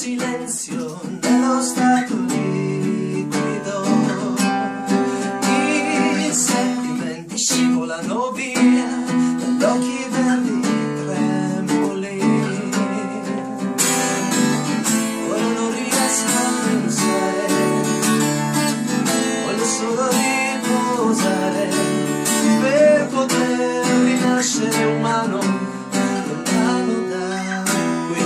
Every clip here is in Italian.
silenzio nello stato liquido, i sentimenti scivolano via dagli occhi verdi tremuli. Ora non riesco a pensare, voglio solo riposare per poter rinascere umano lontano da qui.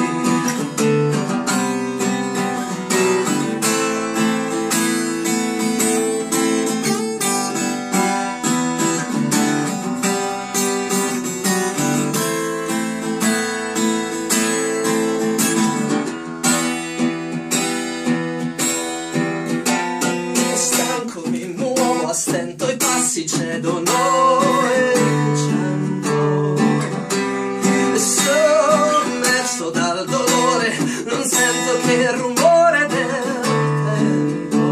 Stanco mi muovo a stento, i passi cedono e inciampo, e sommerso dal dolore non sento che il rumore del tempo.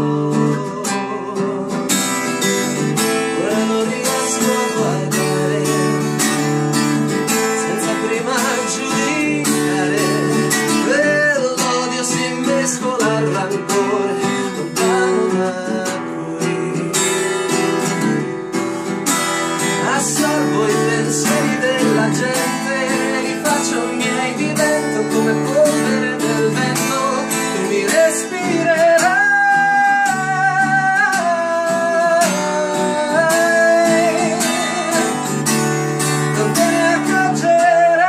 Ora non riesco a guardare senza prima giudicare, l'odio si mescola al rancore lontano da qui. Assorbo i pensieri della gente, li faccio miei, divento come polvere nel vento. Tu mi respirerai, non te ne accorgerai.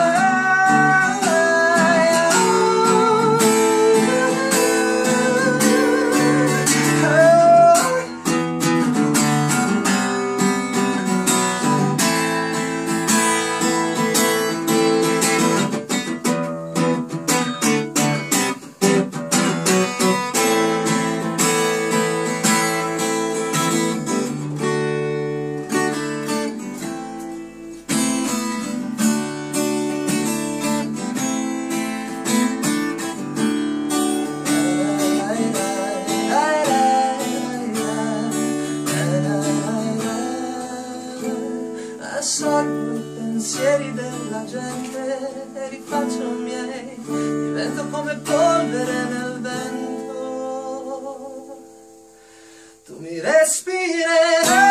Assorbo i pensieri della gente e li faccio miei, divento come polvere nel vento. Tu mi respirerai.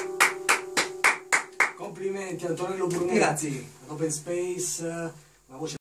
Complimenti Antonello Brunetti. Grazie. Open Space, una voce